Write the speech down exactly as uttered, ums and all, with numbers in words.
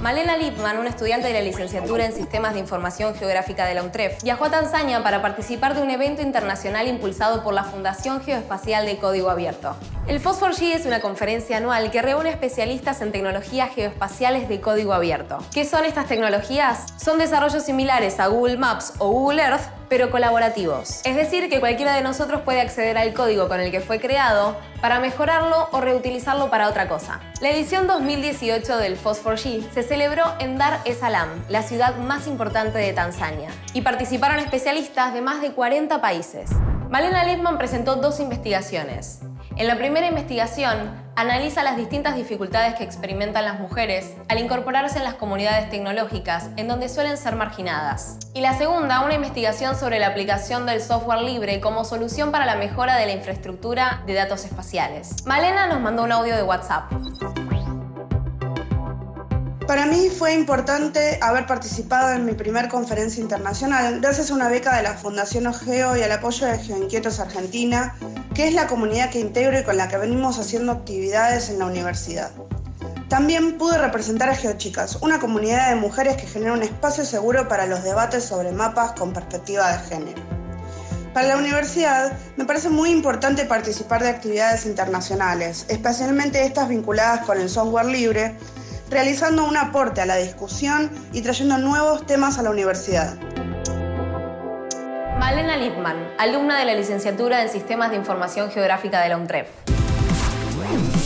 Malena Lipman, una estudiante de la licenciatura en Sistemas de Información Geográfica de la UNTREF, viajó a Tanzania para participar de un evento internacional impulsado por la Fundación Geoespacial de Código Abierto. El FOSS cuatro G es una conferencia anual que reúne especialistas en tecnologías geoespaciales de código abierto. ¿Qué son estas tecnologías? Son desarrollos similares a Google Maps o Google Earth, pero colaborativos. Es decir, que cualquiera de nosotros puede acceder al código con el que fue creado para mejorarlo o reutilizarlo para otra cosa. La edición dos mil dieciocho del FOSS cuatro G se celebró en Dar es Salaam, la ciudad más importante de Tanzania, y participaron especialistas de más de cuarenta países. Malena Lipman presentó dos investigaciones. En la primera investigación, analiza las distintas dificultades que experimentan las mujeres al incorporarse en las comunidades tecnológicas en donde suelen ser marginadas. Y la segunda, una investigación sobre la aplicación del software libre como solución para la mejora de la infraestructura de datos espaciales. Malena nos mandó un audio de WhatsApp. Para mí fue importante haber participado en mi primer conferencia internacional gracias a una beca de la Fundación OGEO y al apoyo de GeoInquietos Argentina, que es la comunidad que integro y con la que venimos haciendo actividades en la universidad. También pude representar a GeoChicas, una comunidad de mujeres que genera un espacio seguro para los debates sobre mapas con perspectiva de género. Para la universidad, me parece muy importante participar de actividades internacionales, especialmente estas vinculadas con el software libre, realizando un aporte a la discusión y trayendo nuevos temas a la universidad. Malena Lipman, alumna de la licenciatura en Sistemas de Información Geográfica de la UNTREF.